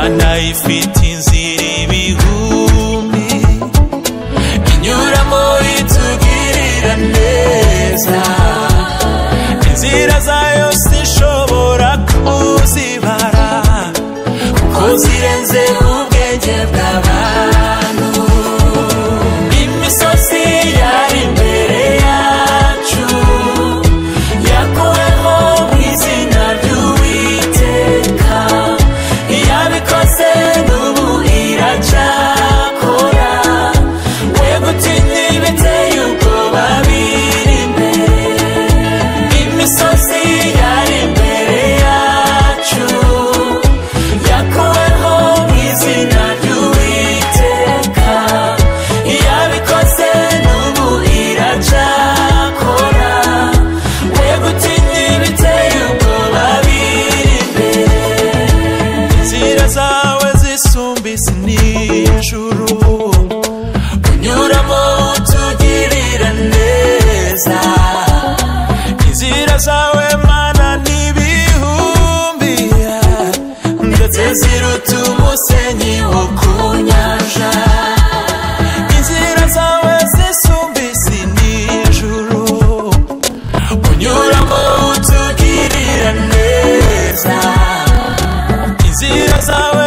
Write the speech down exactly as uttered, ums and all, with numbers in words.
Imana ifite inzira ibihumbi inyuramo itugirira neza, inzira zayo sinshobora kuzibara kuko zirenze ubwenge bw'abantu. Imisozi yari imbere yacu yakuweho mu izina ry'Uwiteka, iyabikoze n'ubu iracyakora, we gutinya ibiteye ubwoba biri imbere. Imisozi yari imbere yacu yakuweho mu izina ry'Uwiteka, iyabikoze n'ubu iracyakora, we gutinya ibiteye ubwoba biri imbere. Inzira zawe zisumba isi n'ijuru, unyuramo utugirira neza, inzira zawe Mana n'ibihumbi ndetse ziruta umusenyi wo ku nyanja. Inzira zawe zisumba isi n'ijuru, unyuramo utugirira neza, inzira zawe